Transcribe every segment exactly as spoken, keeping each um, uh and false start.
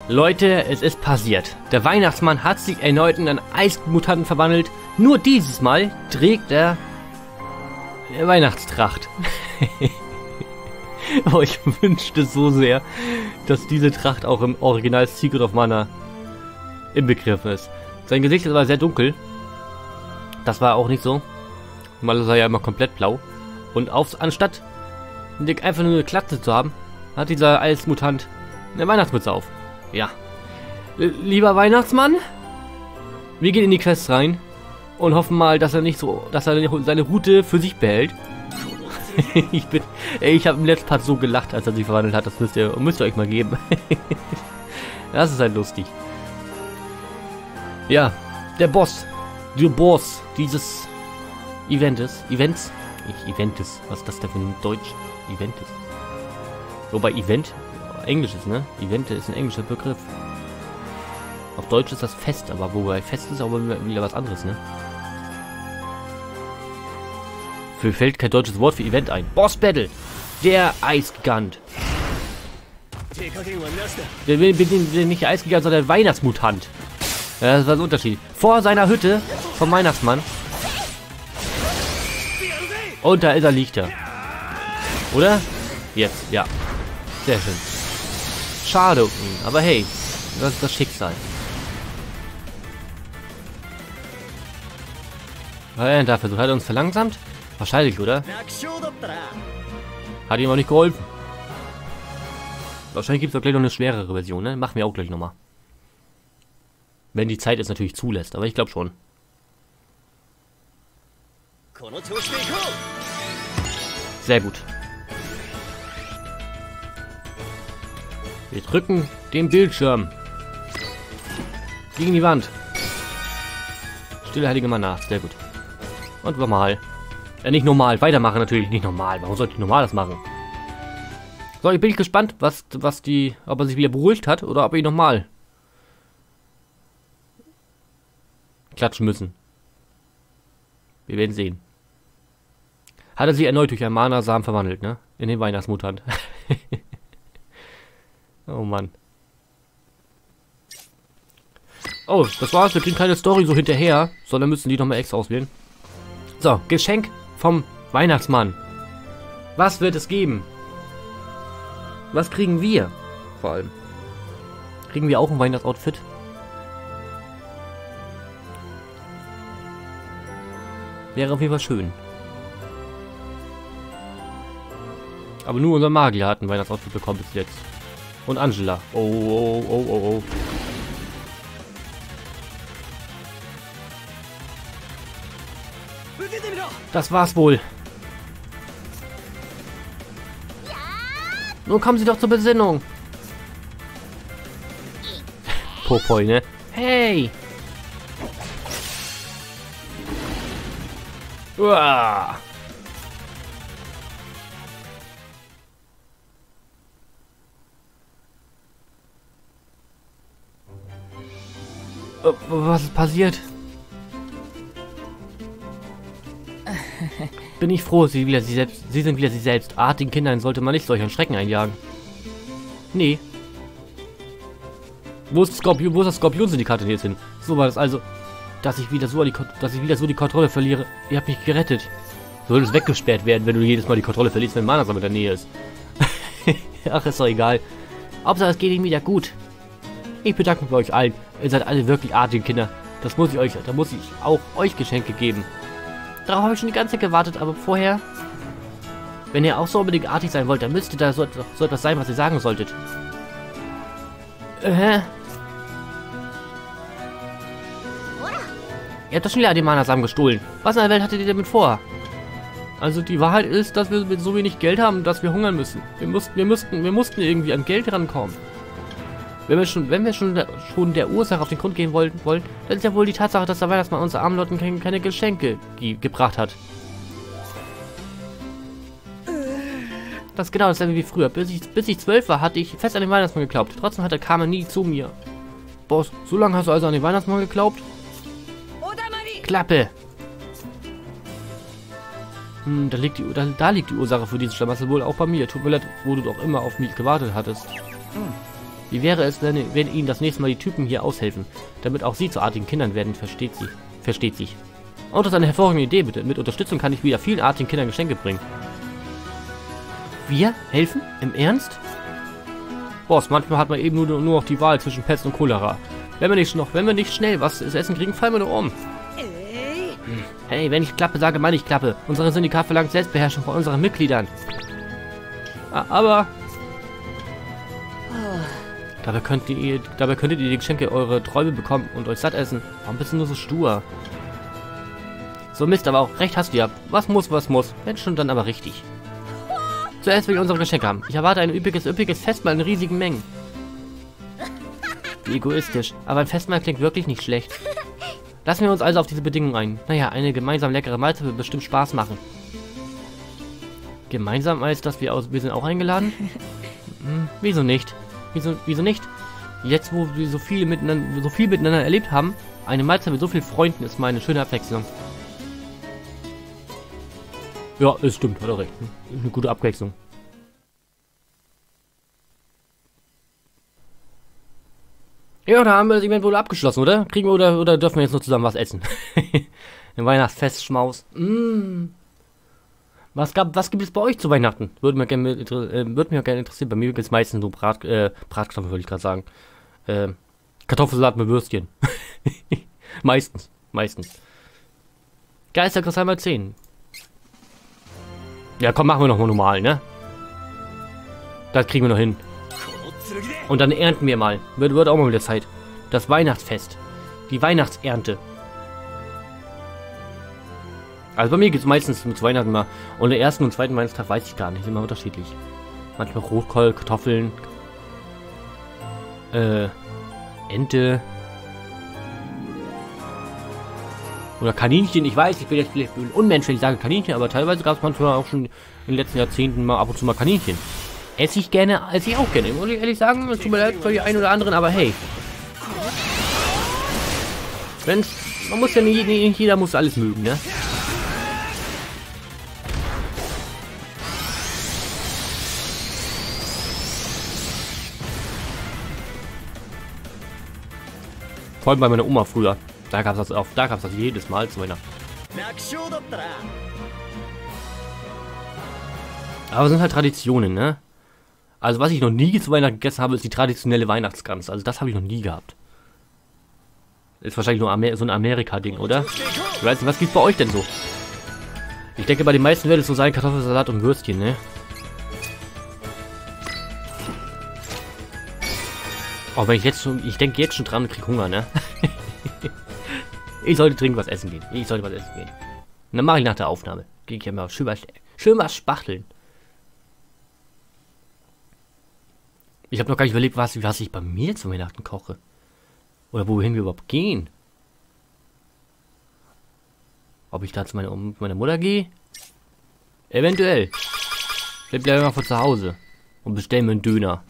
Leute, es ist passiert. Der Weihnachtsmann hat sich erneut in einen Eismutanten verwandelt. Nur dieses Mal trägt er eine Weihnachtstracht. Oh, ich wünschte so sehr, dass diese Tracht auch im Original Secret of Mana inbegriffen ist. Sein Gesicht ist aber sehr dunkel. Das war auch nicht so. Mal ist er ja immer komplett blau. Und aufs, anstatt einfach nur eine Klatze zu haben, hat dieser Eismutant eine Weihnachtsmütze auf. Ja. Lieber Weihnachtsmann, wir gehen in die Quest rein und hoffen mal, dass er nicht so, dass er seine Route für sich behält. ich bin, ey, ich habe im letzten Part so gelacht, als er sich verwandelt hat. Das müsst ihr, müsst ihr euch mal geben. Das ist halt lustig. Ja, der Boss, der Boss dieses Eventes, Events, nicht Eventes, was ist das denn für ein Deutsch? Eventes. Wobei Event Englisch ist, ne? Event ist ein englischer Begriff. Auf Deutsch ist das Fest, aber wobei Fest ist aber wieder was anderes, ne? Für fällt kein deutsches Wort für Event ein. Boss Battle! Der Eisgigant. Der bin, bin, bin nicht der Eisgigant, sondern der Weihnachtsmutant. Ja, das war der Unterschied. Vor seiner Hütte vom Weihnachtsmann. Und da ist er, liegt er. Oder? Jetzt, ja. Sehr schön. Schade, aber hey, das ist das Schicksal. Was hat er denn da versucht? Hat er uns verlangsamt? Wahrscheinlich, oder? Hat ihm auch nicht geholfen. Wahrscheinlich gibt es auch gleich noch eine schwerere Version, ne? Machen wir auch gleich nochmal. Wenn die Zeit es natürlich zulässt, aber ich glaube schon. Sehr gut. Wir drücken den Bildschirm gegen die Wand. Stille heilige Mana, sehr gut. Und normal. Ja, nicht normal, weitermachen natürlich, nicht normal. Warum sollte ich normal das machen? So, ich bin gespannt, was, was die, ob er sich wieder beruhigt hat oder ob er ihn nochmal klatschen müssen. Wir werden sehen. Hat er sich erneut durch einen Mana-Samen verwandelt, ne? In den Weihnachtsmutant. Oh Mann. Oh, das war's. Wir kriegen keine Story so hinterher, sondern müssen die nochmal extra auswählen. So, Geschenk vom Weihnachtsmann. Was wird es geben? Was kriegen wir? Vor allem. Kriegen wir auch ein Weihnachtsoutfit? Wäre auf jeden Fall schön. Aber nur unser Magier hat ein Weihnachtsoutfit bekommen bis jetzt. Und Angela. Oh, oh, oh, oh, oh. Das war's wohl. Nun kommen Sie doch zur Besinnung. Popoi, ne? Hey! Uah. Was ist passiert? Bin ich froh, sie, wieder sie, selbst, sie sind wieder sie selbst. Artigen Kindern sollte man nicht solchen Schrecken einjagen. Nee. Wo ist, Skorpion, wo ist das Skorpionsyndikat denn jetzt hin? So war das also, dass ich wieder so die, dass ich wieder so die Kontrolle verliere. Ihr habt mich gerettet. Du solltest weggesperrt werden, wenn du jedes Mal die Kontrolle verlierst, wenn Mana in der Nähe ist. Ach, ist doch egal. Hauptsache, es geht ihm wieder gut. Ich bedanke mich bei euch allen. Ihr seid alle wirklich artige Kinder. Das muss ich euch, da muss ich auch euch Geschenke geben. Darauf habe ich schon die ganze Zeit gewartet, aber vorher, wenn ihr auch so unbedingt artig sein wollt, dann müsste da so, so etwas sein, was ihr sagen solltet. Äh. Ihr habt doch schon wieder den Mana-Samen gestohlen. Was in der Welt hattet ihr damit vor? Also die Wahrheit ist, dass wir mit so wenig Geld haben, dass wir hungern müssen. Wir mussten, wir mussten, wir mussten irgendwie an Geld rankommen. Wenn wir schon, wenn wir schon, der, schon der Ursache auf den Grund gehen wollten, wollen, dann ist ja wohl die Tatsache, dass der Weihnachtsmann unseren armen Leuten keine, keine Geschenke ge gebracht hat. Das ist genau dasselbe wie früher. Bis ich, bis ich zwölf war, hatte ich fest an den Weihnachtsmann geglaubt. Trotzdem hat er kam er nie zu mir. Boss, so lange hast du also an den Weihnachtsmann geglaubt? Klappe! Hm, da liegt die, da, da liegt die Ursache für diesen Schlamassel wohl auch bei mir. Tut mir leid, wo du doch immer auf mich gewartet hattest. Hm. Wie wäre es, wenn, wenn Ihnen das nächste Mal die Typen hier aushelfen, damit auch Sie zu artigen Kindern werden, versteht sie. Versteht sich. Und das ist eine hervorragende Idee, bitte. Mit Unterstützung kann ich wieder vielen artigen Kindern Geschenke bringen. Wir? Helfen? Im Ernst? Boss, manchmal hat man eben nur, nur noch die Wahl zwischen Pest und Cholera. Wenn wir nicht noch, wenn wir nicht schnell was zu essen kriegen, fallen wir nur um. Hm. Hey, wenn ich Klappe sage, meine ich Klappe. Unser Syndikat verlangt Selbstbeherrschung von unseren Mitgliedern. Aber... Dabei, könnt ihr, dabei könntet ihr die Geschenke eure Träume bekommen und euch satt essen. Warum bist du nur so stur? So Mist, aber auch recht hast du ja. Was muss, was muss. Wenn schon, dann aber richtig. Zuerst will ich unsere Geschenke haben. Ich erwarte ein üppiges, üppiges Festmahl in riesigen Mengen. Wie egoistisch. Aber ein Festmahl klingt wirklich nicht schlecht. Lassen wir uns also auf diese Bedingungen ein. Naja, eine gemeinsam leckere Mahlzeit wird bestimmt Spaß machen. Gemeinsam heißt das, wir, aus, wir sind auch eingeladen? Hm, wieso nicht? Wieso, wieso nicht? Jetzt, wo wir so viel miteinander, so viel miteinander erlebt haben, eine Mahlzeit mit so vielen Freunden ist mal eine schöne Abwechslung. Ja, es stimmt, hat er recht. Eine gute Abwechslung. Ja, da haben wir das Event wohl abgeschlossen, oder? Kriegen wir oder, oder dürfen wir jetzt noch zusammen was essen? Ein Weihnachtsfestschmaus. Mm. Was, gab, was gibt es bei euch zu Weihnachten? Würde mich gerne äh, würde mich auch gerne interessieren. Bei mir gibt es meistens so Brat, äh, Bratkartoffeln, würde ich gerade sagen. Äh, Kartoffelsalat mit Würstchen. meistens. Meistens. Geisterkristall mal zehn. Ja, komm, machen wir noch mal normal, ne? Das kriegen wir noch hin. Und dann ernten wir mal. Wird, wird auch mal wieder Zeit. Das Weihnachtsfest. Die Weihnachtsernte. Also bei mir gibt es meistens mit Weihnachten mal. Und den ersten und zweiten Weihnachtstag weiß ich gar nicht. Ist immer unterschiedlich. Manchmal Rotkohl, Kartoffeln. Äh. Ente. Oder Kaninchen. Ich weiß, ich bin jetzt vielleicht ein Unmensch, wenn ich sage Kaninchen. Aber teilweise gab es manchmal auch schon in den letzten Jahrzehnten mal ab und zu mal Kaninchen. Esse ich gerne, esse ich auch gerne. Muss ich ehrlich sagen, es tut mir leid für die einen oder anderen, aber hey. Wenn's, man muss ja nicht, nicht jeder muss alles mögen, ne? Vor allem bei meiner Oma früher. Da gab es das auf, da gab es das jedes Mal zu Weihnachten. Aber es sind halt Traditionen, ne? Also was ich noch nie zu Weihnachten gegessen habe, ist die traditionelle Weihnachtsgans. Also das habe ich noch nie gehabt. Ist wahrscheinlich nur Amer so ein Amerika-Ding, oder? Ich weiß nicht, was gibt's bei euch denn so? Ich denke, bei den meisten wird es so sein, Kartoffelsalat und Würstchen, ne? Oh, wenn ich jetzt schon, ich denke jetzt schon dran und krieg Hunger, ne? Ich sollte dringend was essen gehen. Ich sollte was essen gehen. Und dann mache ich nach der Aufnahme. Gehe ich ja mal schön was, schön was spachteln. Ich habe noch gar nicht überlegt, was, was ich bei mir zu Weihnachten koche. Oder wohin wir überhaupt gehen. Ob ich da zu meiner, um, meiner Mutter gehe? Eventuell. Ich bleibe einfach von zu Hause. Und bestelle mir einen Döner.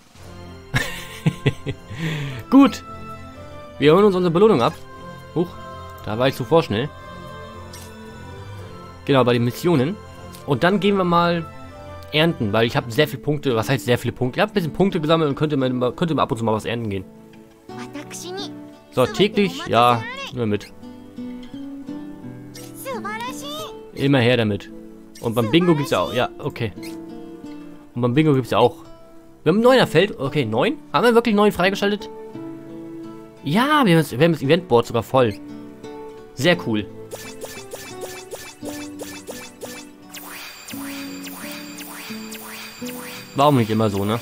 Gut. Wir holen uns unsere Belohnung ab. Huch. Da war ich zu vorschnell. Genau, bei den Missionen. Und dann gehen wir mal... ernten, weil ich habe sehr viele Punkte, was heißt sehr viele Punkte? Ich habe ein bisschen Punkte gesammelt und könnte mir, könnte mir ab und zu mal was ernten gehen. So, täglich, ja, nur mit. Immer her damit. Und beim Bingo gibt es ja auch, ja, okay. Und beim Bingo gibt es ja auch. Wir haben ein neuner Feld, okay, neun? Haben wir wirklich neun freigeschaltet? Ja, wir haben, das, wir haben das Eventboard sogar voll. Sehr cool. Warum nicht immer so, ne?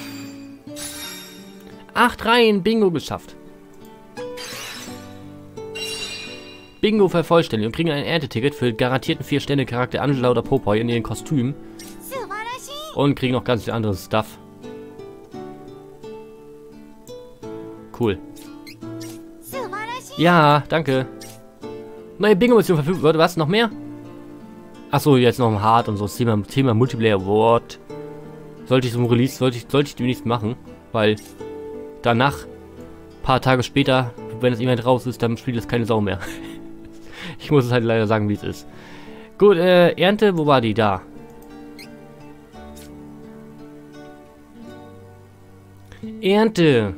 Acht Reihen Bingo geschafft. Bingo vervollständigt und kriegen ein Ernteticket für garantierten vier Sterne Charakter Angela oder Popeye in ihren Kostümen. Und kriegen noch ganz viel anderes Stuff. Cool. Ja, danke. Neue Bingo-Mission verfügbar wird. Was? Noch mehr? Achso, jetzt noch ein Hard und so. Das Thema, Thema Multiplayer Award. Sollte ich so ein Release, sollte ich, sollte ich demnächst machen, weil danach, ein paar Tage später, wenn das Event raus ist, dann spielt es keine Sau mehr. Ich muss es halt leider sagen, wie es ist. Gut, äh, Ernte, wo war die? Da. Ernte.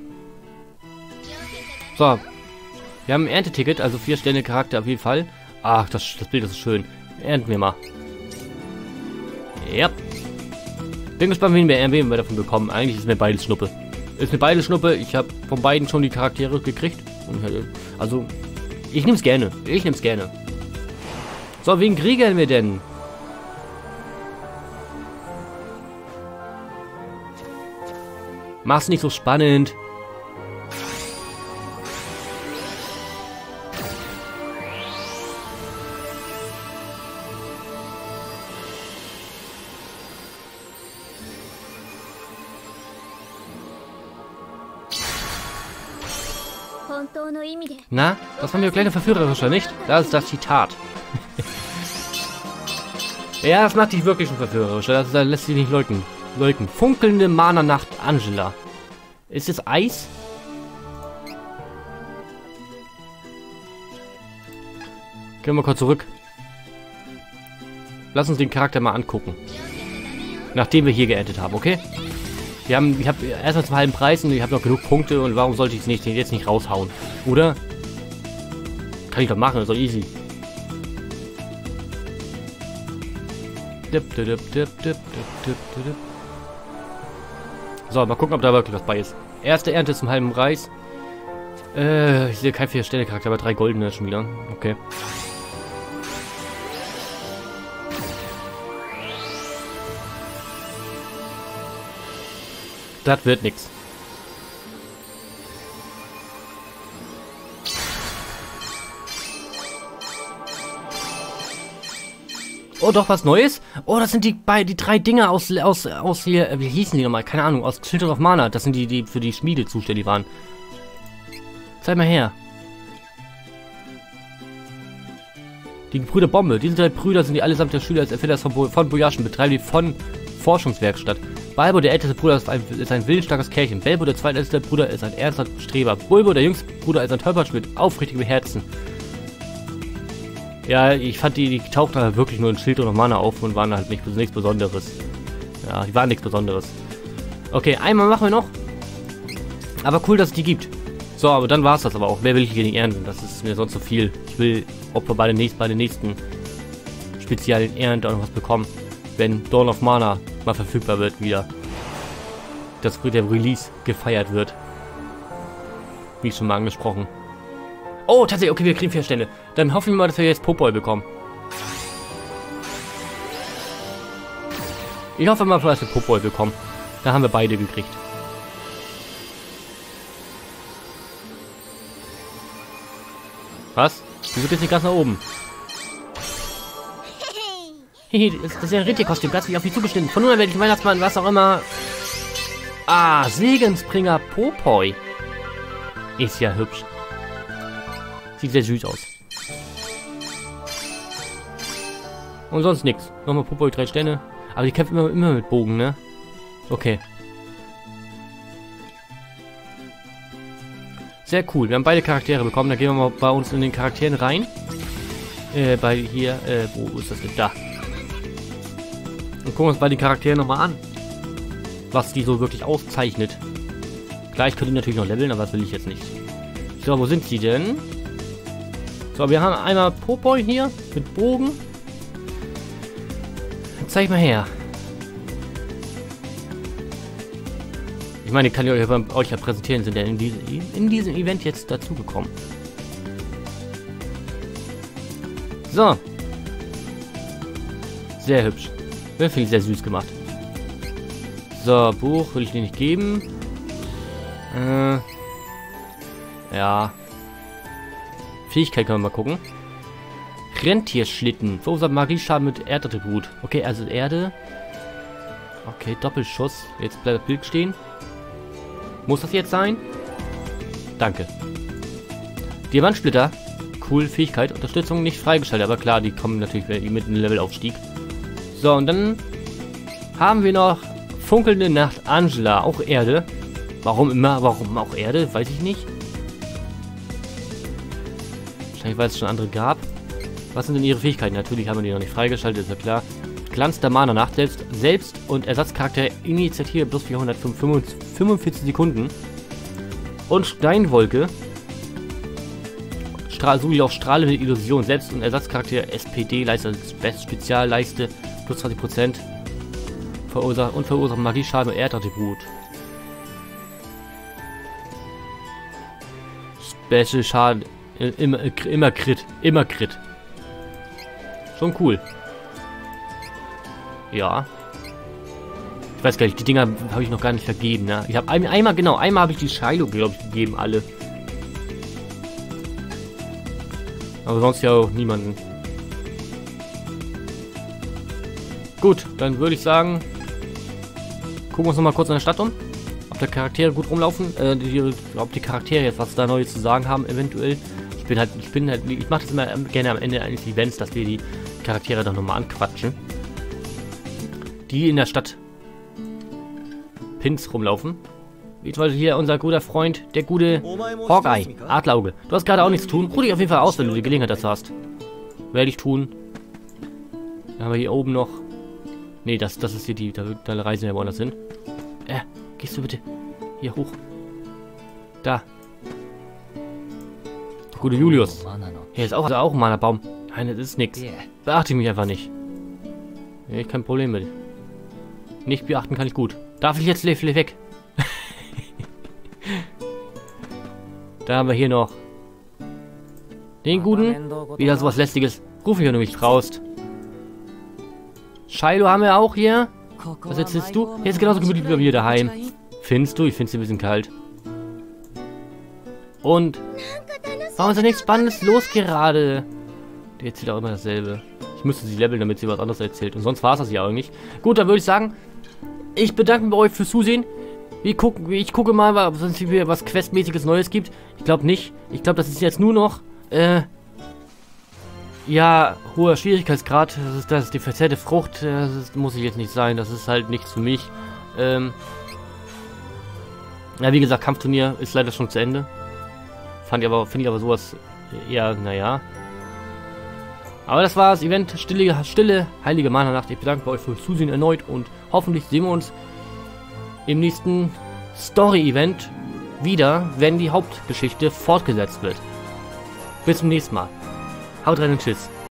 So. Wir haben ein Ernteticket, also vier Sterne Charakter auf jeden Fall. Ach, das, das Bild ist schön. Ernten wir mal. Ja. Bin gespannt, wen wir, wen wir davon bekommen. Eigentlich ist mir beides Schnuppe. Ist mir beides Schnuppe. Ich habe von beiden schon die Charaktere gekriegt. Also, ich nehme es gerne. Ich nehme es gerne. So, wen kriegen wir denn? Mach's nicht so spannend. Na, das war mir kleine Verführerischer, nicht? Das ist das Zitat. Ja, das macht dich wirklich ein Verführerischer. Das, das lässt sich nicht leugnen. leugnen. Funkelnde Mana-Nacht Angela. Ist es Eis? Gehen wir mal kurz zurück. Lass uns den Charakter mal angucken. Nachdem wir hier geerntet haben, okay? Wir haben, ich habe erstmal zum halben Preis und ich habe noch genug Punkte und warum sollte ich es nicht, jetzt nicht raushauen? Oder? Kann ich doch machen, das ist doch easy. So, mal gucken, ob da wirklich was bei ist. Erste Ernte zum halben Preis. Äh, ich sehe kein vier Sterne Charakter, aber drei goldene schon wieder. Okay. Das wird nix. Oh, doch was Neues? Oh, das sind die bei die drei Dinger aus aus aus hier. Wie hießen die nochmal? Keine Ahnung. Aus Children of Mana. Das sind die, die für die Schmiede zuständig waren. Zeig mal her. Die Brüder Bombe. Diese drei Brüder sind die allesamt der Schüler als Erfinder von, Bo von Boyaschen, betreiben die von Forschungswerkstatt. Balbo, der älteste Bruder, ist ein, ist ein willensstarkes Kerlchen. Belbo, der zweitälteste Bruder, ist ein ernster Streber. Bulbo, der jüngste Bruder, ist ein Tollpatsch mit aufrichtigem Herzen. Ja, ich fand die, die tauchten halt wirklich nur in Children of Mana auf und waren halt nicht, nichts Besonderes. Ja, die waren nichts Besonderes. Okay, einmal machen wir noch. Aber cool, dass es die gibt. So, aber dann war es das aber auch. Mehr will ich hier nicht ernten. Das ist mir sonst zu viel. Ich will, ob wir bei den nächsten, bei den nächsten speziellen Ernten auch noch was bekommen. Wenn Dawn of Mana mal verfügbar wird wieder. Dass der Release gefeiert wird. Wie schon mal angesprochen. Oh, tatsächlich, okay, wir kriegen vier Stände. Dann hoffen wir mal, dass wir jetzt Popboy bekommen. Ich hoffe mal, dass wir Popboy bekommen. Da haben wir beide gekriegt. Was? Wieso geht's nicht ganz nach oben? Hehe, das ist ja ein Rentierkostüm, ganz nicht auf mich zugeschnitten. Von nun an werde ich Weihnachtsmann, was auch immer. Ah, Segensbringer Popboy. Ist ja hübsch. Sieht sehr süß aus. Und sonst nichts. Nochmal Popboy, drei Sterne. Aber die kämpfen immer, immer mit Bogen, ne? Okay. Sehr cool. Wir haben beide Charaktere bekommen. Dann gehen wir mal bei uns in den Charakteren rein. Äh, bei hier, äh, wo ist das denn? Da. Und gucken uns bei den Charakteren nochmal an. Was die so wirklich auszeichnet. Klar, ich könnte die natürlich noch leveln, aber das will ich jetzt nicht. So, wo sind sie denn? So, wir haben einmal Popboy hier mit Bogen. Zeig mal her. Ich meine, kann ich euch, euch ja präsentieren, sind ja in, diese, in diesem Event jetzt dazugekommen. So. Sehr hübsch. Das finde ich sehr süß gemacht. So, Buch will ich dir nicht geben. Äh, ja. Fähigkeit können wir mal gucken. Rentierschlitten. Verursacht Magieschaden mit Erdattribut. Okay, also Erde. Okay, Doppelschuss. Jetzt bleibt das Bild stehen. Muss das jetzt sein? Danke. Diamantsplitter. Cool, Fähigkeit. Unterstützung nicht freigeschaltet. Aber klar, die kommen natürlich mit einem Levelaufstieg. So, und dann haben wir noch funkelnde Nacht Angela. Auch Erde. Warum immer? Warum auch Erde? Weiß ich nicht. Wahrscheinlich, weil es schon andere gab. Was sind denn ihre Fähigkeiten? Natürlich haben wir die noch nicht freigeschaltet, ist ja klar. Glanz der Mana-Nacht. Selbst, Selbst- und Ersatzcharakter Initiative plus vierhundertfünfundvierzig Sekunden. Und Steinwolke. Strahl, sowie auch strahlende Illusion. Selbst- und Ersatzcharakter S P D-Leiste, Best Spezialleiste plus zwanzig Prozent. Verursacht und verursacht Magieschaden und Erdattribut. Special Schaden. Immer, immer Crit. Immer Crit. Schon cool. Ja. Ich weiß gar nicht, die Dinger habe ich noch gar nicht vergeben, ne? Ich habe ein, einmal, genau, einmal habe ich die Shiloh, glaube ich, gegeben, alle. Aber sonst ja auch niemanden. Gut, dann würde ich sagen, gucken wir uns noch mal kurz in der Stadt um. Ob die Charaktere gut rumlaufen, äh, die, ob die Charaktere jetzt was da Neues zu sagen haben, eventuell. Ich bin halt, ich bin halt, ich mache das immer gerne am Ende eines Events, dass wir die Charaktere dann nochmal anquatschen. Die in der Stadt Pins rumlaufen. Wie zum Beispiel hier unser guter Freund, der gute Hawkeye, Adlerauge. Du hast gerade auch nichts zu tun. Ruh dich auf jeden Fall aus, wenn du die Gelegenheit dazu hast. Werde ich tun. Dann haben wir hier oben noch. Nee, das, das ist hier die, da, da reisen wir woanders hin. Äh, gehst du bitte hier hoch. Da. Gute Julius. Hier ist auch, also auch ein Mana-Baum. Nein, das ist nix. Beachte mich einfach nicht. Nee, kein Problem mit. Nicht beachten kann ich gut. Darf ich jetzt Level weg? Da haben wir hier noch den guten. Wieder sowas Lästiges. Ruf mich, wenn du mich traust. Shiloh haben wir auch hier. Was erzählst du? Hier ist genauso gemütlich wie bei mir daheim. Findest du? Ich finde es ein bisschen kalt. Und warum ist da nichts Spannendes los gerade? Die erzählt auch immer dasselbe. Ich müsste sie leveln, damit sie was anderes erzählt. Und sonst war es das ja auch nicht. Gut, dann würde ich sagen, ich bedanke mich bei euch fürs Zusehen. Wir gucken, ich gucke mal, was es hier was Questmäßiges Neues gibt. Ich glaube nicht. Ich glaube, das ist jetzt nur noch, äh, ja, hoher Schwierigkeitsgrad. Das ist, das ist die verzerrte Frucht. Das ist, muss ich jetzt nicht sein. Das ist halt nichts für mich. Ähm, ja, wie gesagt, Kampfturnier ist leider schon zu Ende. Fand ich aber, finde ich aber sowas eher, naja. Aber das war das Event Stille, Stille Heilige Mana-Nacht. Ich bedanke mich bei euch fürs Zusehen erneut und hoffentlich sehen wir uns im nächsten Story-Event wieder, wenn die Hauptgeschichte fortgesetzt wird. Bis zum nächsten Mal. Haut rein und tschüss.